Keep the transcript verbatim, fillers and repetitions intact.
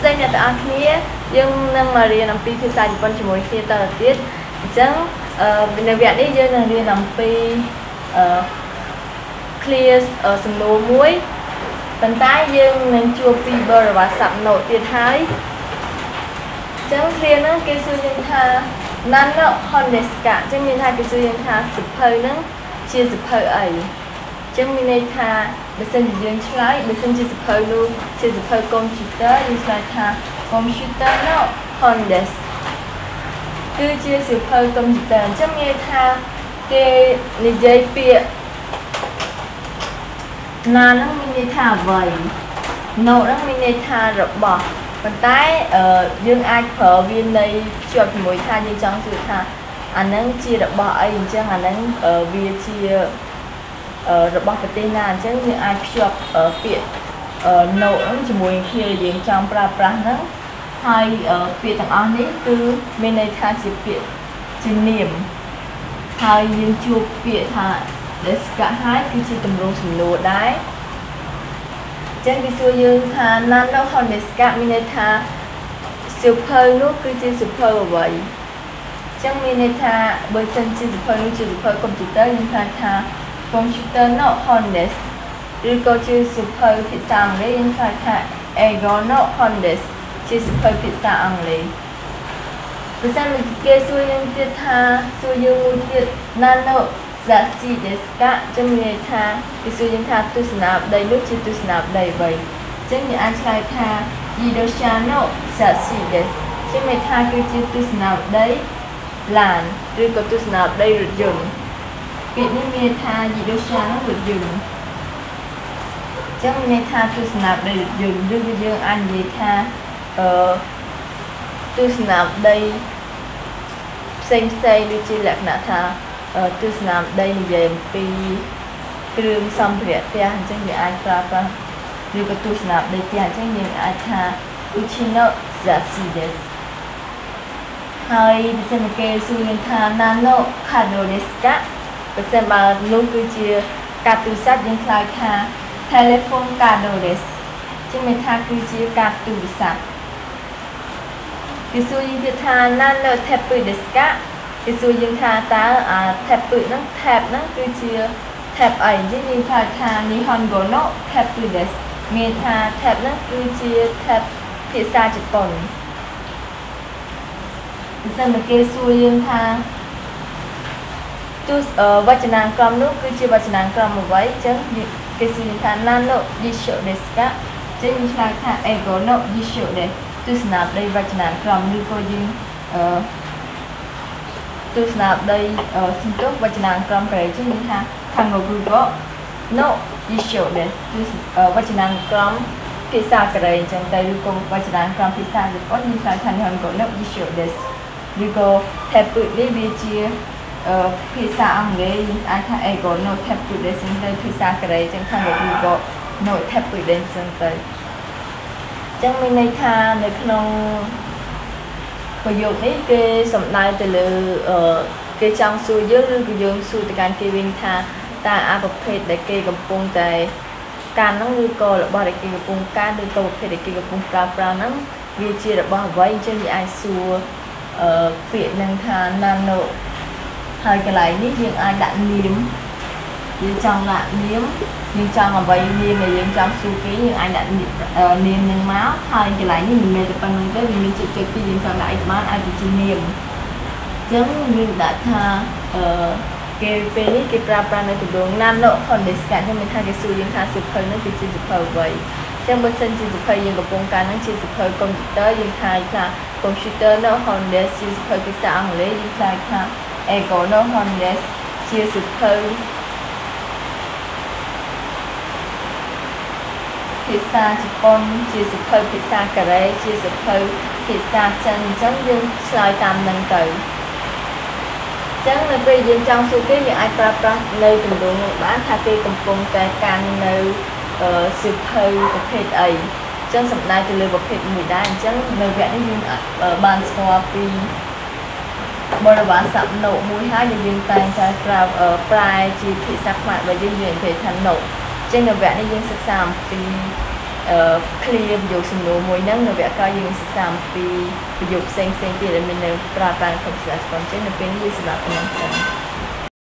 សេអ្នកទាំងអស់គ្នាយើងនឹងមករៀនអំពីភាសាជប៉ុនជាមួយគ្នាតទៅទៀតអញ្ចឹងនៅវគ្គនេះយើងនឹងរៀនអំពី clear សំណួរមួយប៉ុន្តែយើងនឹងជួបពីបរិបទស័ព្ទ note ទៀតហើយអញ្ចឹង clear ហ្នឹងគេសួរយើងថា nano hondeska អញ្ចឹងមានថាគេសួរយើងថាសិភៅហ្នឹងជាសិភៅអីអញ្ចឹងមានន័យថាបើសិនជាយើងឆ្លើយបើសិនជាសិភៅនោះជាសិភៅកុំព្យូទ័រយើងឆ្លើយថា computer no hondes គឺជាសិភៅកុំព្យូទ័រអញ្ចឹងមានថាគេនិយាយពាក្យណាហ្នឹងមានន័យថាអ្វី no ហ្នឹងមានន័យថារបស់ប៉ុន្តែយើងអាចប្រើវានៃភ្ជាប់ជាមួយថាយើងចង់សួរថាអាហ្នឹងជារបស់អីអញ្ចឹងអាហ្នឹងវាជារបស់ប្រទេសណាអញ្ចឹងយើងអាចភ្ជាប់ពាក្យ no ហ្នឹងជាមួយគ្នាយើងចង់ប្រើប្រាស់ហ្នឹងហើយពាក្យទាំងអស់នេះគឺមានន័យថាជាពាក្យជានាមហើយយើងជួបពាក្យថា deska ហើយគឺជាទម្រង់សំណួរដែរចឹងគេសួរយើងថា nano hondeska មានន័យថាសិភៅនោះគឺជាសិភៅអ្វីចឹងមានន័យថាបើសិនជាសិភៅនោះជាសិភៅកុំព្យូទ័រយើងថាថា computer no hondes ឬក៏ជាសិភៅភាសាអង់គ្លេសយើងថាថា ego no hondes ជាសិភៅភាសាអង់គ្លេសបើសិនគេសួរយើងទៀតថាសួរយើងមួយទៀត nano zashi deska ចឹងមានន័យថាគេសួរយើងថាទស្សនាបដីនោះជាទស្សនាបដីអ្វីចឹងយើងអាចឆ្លើយថា Yidosha no zashi des ចឹងមានថាគឺជាទស្សនាបដីឡានឬក៏ទស្សនាបដីរថយន្តពាក្យនេះមានថា Yidosha នោះរថយន្តចឹងមានន័យថាទស្សនាបដីរថយន្តឬក៏យើងអាចនិយាយថាអឺទស្សនាបដីផ្សេងផ្សេងដូចជាលក្ខណៈថាទស្សនាបដីនិយាយអំពីគ្រឿងសម្ភារៈផ្ទះអញ្ចឹងយើងអាចប្រើប្រាស់ឬក៏ទស្សនាបដីផ្ទះអញ្ចឹងយើងអាចថា Uchino zashi des ហើយបើសិនគេសួរយើងថា nano kado deska បើសិនបើនោះគឺជាការទូរស័ព្ទយើងឆ្លើយថា telephone kado des ចឹងមានថាគឺជាការទូរស័ព្ទគេសួរយើងទៀតថា nano tapu deska គេសួរយើងថាតើអា tapu ហ្នឹង tab ហ្នឹងគឺជា tab អីអញ្ចឹងយើងថាថា Nihongo no tapu des មានថា tab ហ្នឹងគឺជា tab ភាសាជប៉ុនបើសិនមកគេសួរយើងថាទស្សវចនានុក្រមនោះគឺជាវចនានុក្រមអ្វីអញ្ចឹងគេសួរយើងថា nano yisho deska អញ្ចឹងយើងឆ្លើយថា ego no yisho des ទស្សនាបដីវចនានុក្រមឬក៏យើងអឺទស្សនាបដីសន្ទុះវចនានុក្រមប្រែអញ្ចឹងមានថា Kangogugo no yisho des វចនានុក្រមភាសាកូរ៉េអញ្ចឹងទៅឬក៏វចនានុក្រមភាសាជប៉ុនយើងឆ្លើយថា Nihongo no yisho des ឬក៏ tapu នេះវាជាភាសាអង់គ្លេសយើងអាចថា ego no tapu des អញ្ចឹងទៅភាសាកូរ៉េអញ្ចឹង Kangogugo no tapu des អញ្ចឹងទៅអញ្ចឹងមានន័យថានៅក្នុងប្រយោគនេះគេសំដៅទៅលើគេចង់សួរយើងឬក៏យើងសួរទៅកាន់គេវិញថាតើអាប្រភេទដែលគេកំពុងតែកាន់ហ្នឹងឬក៏របស់ដែលគេកំពុងកាន់ឬក៏ប្រភេទដែលគេកំពុងប្រើប្រាស់ហ្នឹងវាជារបស់អ្វីអញ្ចឹងយើងអាចសួរអឺពាក្យហ្នឹងថា nano ហើយកន្លែងនេះយើងអាចដាក់នាមយើងចង់ដាក់នាមយើងចង់អ្វីនាមដែលយើងចង់សួរគេយើងអាចដាក់នាមហ្នឹងមកហើយកន្លែងនេះមិនមែនតែប៉ុណ្្នឹងទេវាមានចិត្តចិត្តពីយើងចង់ដាក់អីបានអាចទៅជានាមអញ្ចឹងយើងដាក់ថាអឺគេពេលនេះគេប្រើប្រាស់នៅទម្រង់ nano hondeska អញ្ចឹងមានថាគេសួរយើងថាសិភៅហ្នឹងគឺជាសិភៅអ្វីអញ្ចឹងបើសិនជាសិភៅយើងកំពុងកាន់ហ្នឹងជាសិភៅកុំព្យូទ័រយើងថាថា computer no hondes ជាសិភៅភាសាអង់គ្លេសយើងថាថា ego no hondes ជាសិភៅភាសាជប៉ុនជាសិភៅភាសាកូរ៉េជាសិភៅភាសាចិនអញ្ចឹងយើងឆ្លើយតាមនឹងទៅអញ្ចឹងនៅពេលយើងចង់សួរគេយើងអាចប្រើប្រាស់នៅទម្រង់នោះបានថាគេកំពុងតែកាន់នៅសិភៅប្រភេទអីអញ្ចឹងសំដៅទៅលើប្រភេទមួយដែរអញ្ចឹងនៅវគ្គនេះយើងបានស្គាល់ពីបរិបទស័ព្ទ no មួយហើយយើងតែងតែប្រើប្រែជាភាសាខ្មែរបើយើងនិយាយថា no ចឹងនៅវគ្គនេះយើងសិក្សាអំពី clear ប្រយោគសំណួរមួយហ្នឹងនៅវគ្គក្រោយយើងសិក្សាអំពីប្រយោគផ្សេងៗទៀតដែលមាននៅប្រើប្រាស់ក្នុងភាសាស្ពនចឹងនៅពេលនេះយើងសម្រាប់ប៉ុណ្ណឹងសិន